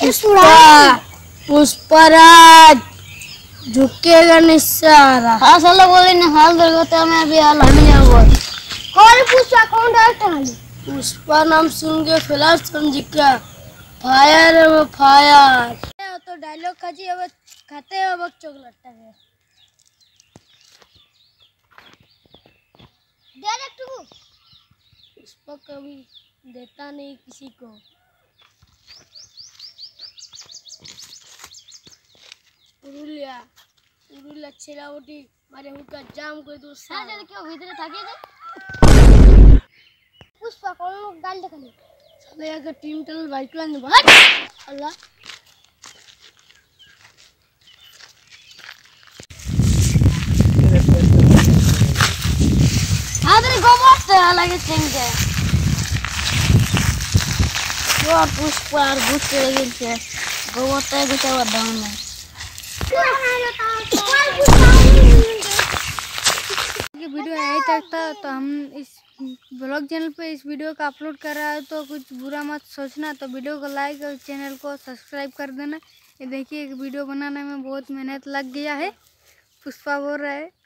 पुष्पराज झुकेगा निस्सारा। हाँ साला बोले ना हाल दरगता मैं अभी हाल हमें जाऊँगा। कौन पुष्पा कौन डालता है? पुष्पा नाम सुन के फ्लैश समझ क्या? फायर है वो फायर। तो डायलॉग खाची अब खाते हैं अब चॉकलेट है। डायरेक्ट तू पुष्पा कभी देता नहीं किसी को। उरुलिया उरुलिया छिलावटी मारे हुक्का जाम कोई तो हाँ जब क्यों भीतर थके थे? पुष्पा कौन लोग डाल देखा नहीं? साले अगर टीम टल बाइक लाने बाहर अल्लाह हाँ तेरे गोबर लगे चेंगे। वो पुष्पा और गुस्से लगे थे गोबर तय गुस्सा हुआ डाउन में। ये वीडियो यहीं तक था तो हम इस ब्लॉग चैनल पे इस वीडियो को अपलोड कर रहा है तो कुछ बुरा मत सोचना। तो वीडियो को लाइक और चैनल को सब्सक्राइब कर देना। ये देखिए एक वीडियो बनाने में बहुत मेहनत लग गया है। पुष्पा बोल रहा है